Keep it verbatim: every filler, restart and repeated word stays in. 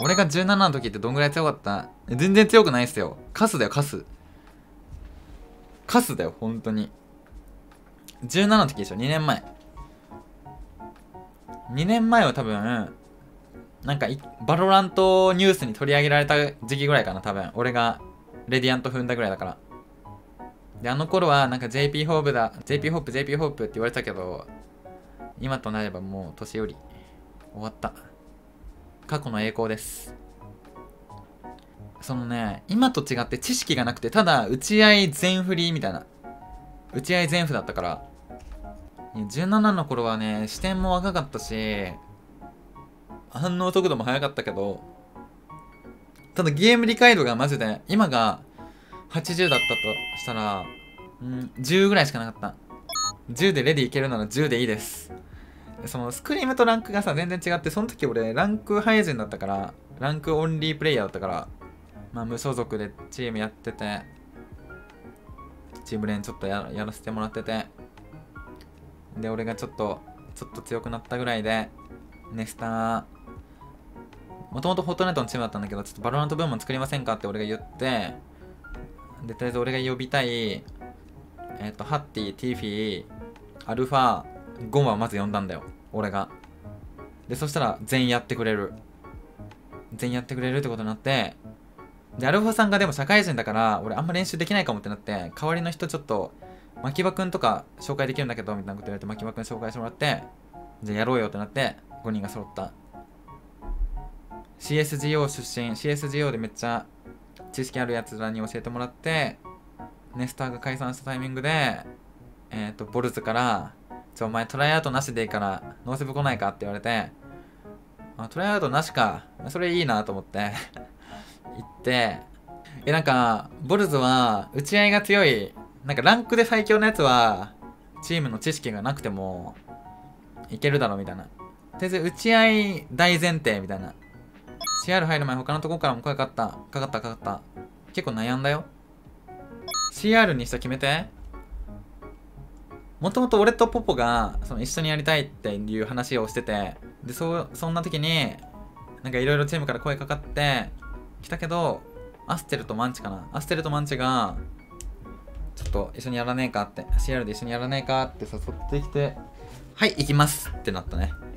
俺がじゅうななの時ってどんぐらい強かった？全然強くないっすよ。カスだよ、カス。カスだよ、本当に。じゅうななの時でしょ、にねんまえ。にねんまえは多分、なんかバロラントニュースに取り上げられた時期ぐらいかな、多分。俺がレディアント踏んだぐらいだから。で、あの頃はなんか ジェイピー ホープだ、ジェイピー ホープ、ジェイピー ホープって言われたけど、今となればもう年寄り。終わった。過去の栄光です。そのね、今と違って知識がなくて、ただ打ち合い全振りみたいな。打ち合い全振だったから。じゅうななの頃はね、視点も若かったし、反応速度も速かったけど、ただゲーム理解度がマジで、今がはちじゅうだったとしたら、うん、じゅうぐらいしかなかった。じゅうでレディいけるならじゅうでいいです。そのスクリームとランクがさ、全然違って、その時俺ランクハイジンだったから、ランクオンリープレイヤーだったから、まあ無所属でチームやってて、チーム連ちょっと や, やらせてもらってて、で、俺がちょっと、ちょっと強くなったぐらいで、ネスター、もともとフォートナイトのチームだったんだけど、ちょっとバロラント部門作りませんかって俺が言って、で、とりあえず俺が呼びたい、えっと、ハッティ、ティーフィー、アルファ、ゴンはまず呼んだんだよ。俺が。で、そしたら全員やってくれる。全員やってくれるってことになって、で、アルファさんがでも社会人だから、俺あんま練習できないかもってなって、代わりの人ちょっと、牧場くんとか紹介できるんだけど、みたいなこと言われて、牧場くん紹介してもらって、じゃあやろうよってなって、ごにんが揃った。シーエスジーオー 出身、シーエスジーオー でめっちゃ知識あるやつらに教えてもらって、ネスターが解散したタイミングで、えっと、ボルズから、ちょ、お前トライアウトなしでいいから、ノーセブ来ないかって言われて、あ、トライアウトなしか。それいいなと思って、行って、え、なんか、ボルズは、打ち合いが強い、なんかランクで最強のやつは、チームの知識がなくても、いけるだろみたいな。とりあえず、打ち合い大前提みたいな。シーアール 入る前他のとこからも声かかった。かかったかかった。結構悩んだよ。シーアール にした決めて。もともと俺とポポがその一緒にやりたいっていう話をしてて、で、そ、そんな時に、なんかいろいろチームから声かかってきたけど、アステルとマンチかな。アステルとマンチが、ちょっと一緒にやらねえかって、シーアール で一緒にやらねえかって誘ってきて、はい、行きますってなったね。